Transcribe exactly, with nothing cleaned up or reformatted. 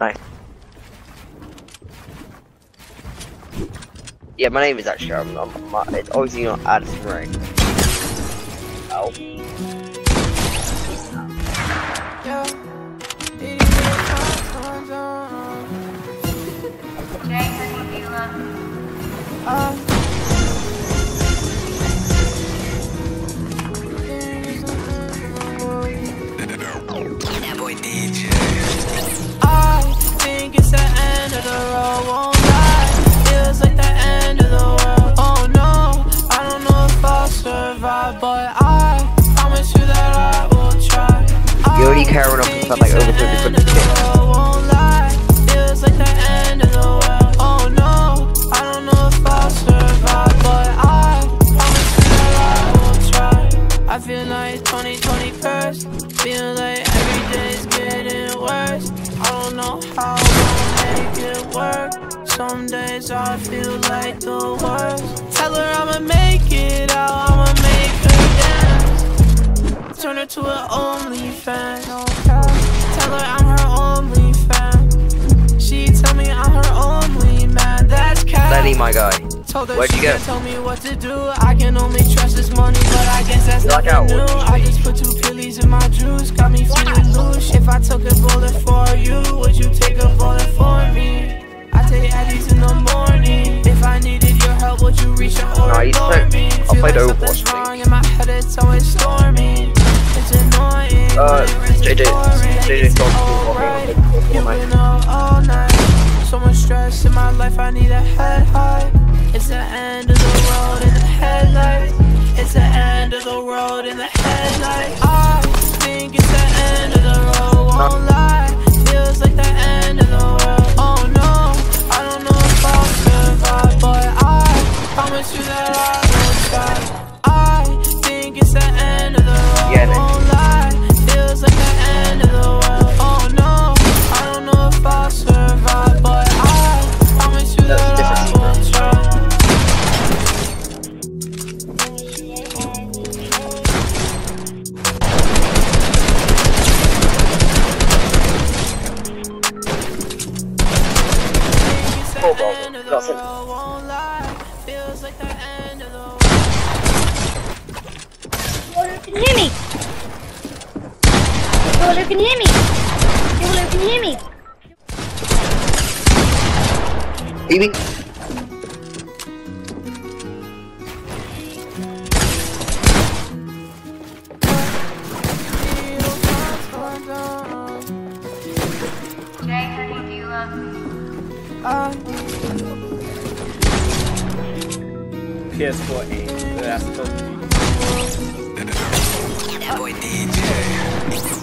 Hi. Yeah, my name is actually, I'm, I'm, my, it's obviously not Addison Ray. Oh. That boy D J. I think it's the end of the road, won't lie. Feels like the end of the world. Oh no, I don't know if I'll survive, but I promise you that I will try. You already carrying up and stuff like over fifty percent. Won't lie. Feels like the end of the world. Oh no, I don't know if I'll survive, but I promise you that I will try. I feel like twenty twenty cursed. Feel like every day's getting worse. I don't know how I'll make it work. Some days I feel like the worst. Tell her I'ma make it out, I'ma make her dance. Turn her to an OnlyFans. Tell her I'm her only fan. She tell me I'm her only man. That's cat. Lenny, my guy. Told her Where'd she you go? can't tell me what to do. I can only trust this money, but I guess that's Black nothing out, new. what I you just put two pillies in my juice, got me feeling loose. If I took a bullet for you, would you take a bullet for me? I take Addies in the morning. If I needed your help, would you reach out or Nah, he's ignore played- me? I Feel played like Overwatch, something's I wrong in my head, it's always stormy. It's annoying. Uh, when J J, it's boring. J J's gone to Alright, the you've been up all night. So much stress in my life, I need a head high. It's the end of the road in the headlights. It's the end of the road in the headlights. I think it's the end of the road, won't lie. Feels like the end of the world. Oh no, I don't know if I'll survive, but I promise you that I will try. I think it's the end of the road, Yeah, man. won't lie. Feels like the end of the world. Oh no, I don't know if I'll survive, but I promise you That's that I different. will try. Oh, bro, that's it. Water can hear me. Water can hear me. Water can hear me. Baby. P S four aim. That's supposed to be. That boy D J.